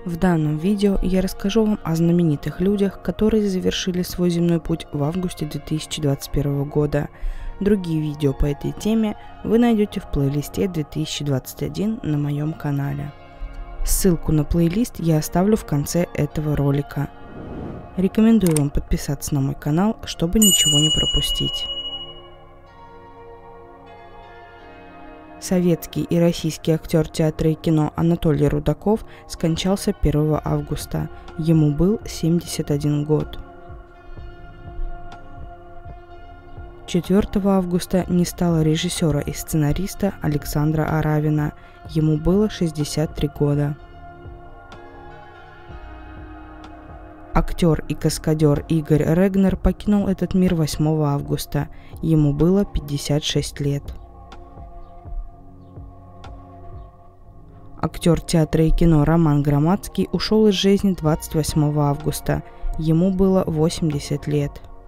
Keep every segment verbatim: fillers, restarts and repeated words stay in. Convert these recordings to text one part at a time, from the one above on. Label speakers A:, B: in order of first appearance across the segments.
A: В данном видео я расскажу вам о знаменитых людях, которые завершили свой земной путь в августе две тысячи двадцать первого года. Другие видео по этой теме вы найдете в плейлисте две тысячи двадцать один на моем канале. Ссылку на плейлист я оставлю в конце этого ролика. Рекомендую вам подписаться на мой канал, чтобы ничего не пропустить. Советский и российский актер театра и кино Анатолий Рудаков скончался первого августа. Ему был семьдесят один год. четвёртого августа не стало режиссера и сценариста Александра Аравина. Ему было шестьдесят три года. Актер и каскадер Игорь Регнер покинул этот мир восьмого августа. Ему было пятьдесят шесть лет. Актер театра и кино Роман Громадский ушел из жизни двадцать восьмого августа. Ему было восемьдесят лет.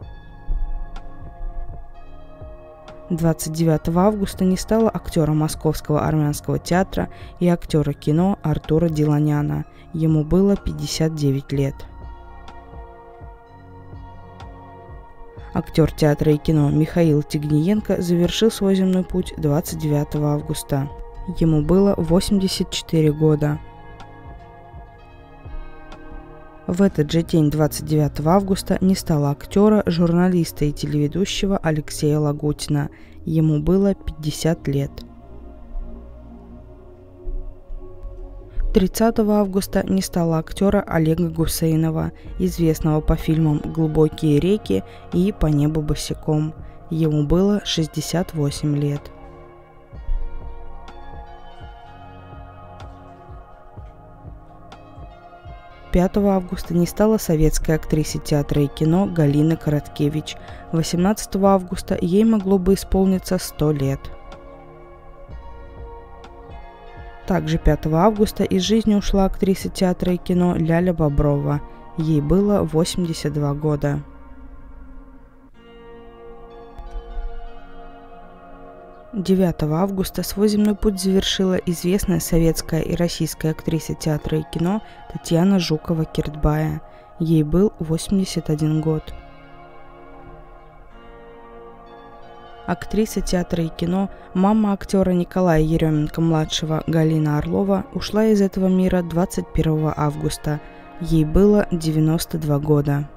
A: двадцать девятого августа не стало актера Московского армянского театра и актера кино Артура Диланяна. Ему было пятьдесят девять лет. Актер театра и кино Михаил Тигниенко завершил свой земной путь двадцать девятого августа. Ему было восемьдесят четыре года. В этот же день, двадцать девятого августа, не стало актера, журналиста и телеведущего Алексея Лагутина. Ему было пятьдесят лет. тридцатого августа не стало актера Олега Гусейнова, известного по фильмам «Глубокие реки» и «По небу босиком». Ему было шестьдесят восемь лет. пятого августа не стало советской актрисы театра и кино Галины Короткевич. восемнадцатого августа ей могло бы исполниться сто лет. Также пятого августа из жизни ушла актриса театра и кино Ляля Боброва. Ей было восемьдесят два года. девятого августа свой земной путь завершила известная советская и российская актриса театра и кино Татьяна Жукова-Киртбая. Ей был восемьдесят один год. Актриса театра и кино, мама актера Николая Еременко-младшего Галина Орлова ушла из этого мира двадцать первого августа. Ей было девяносто два года.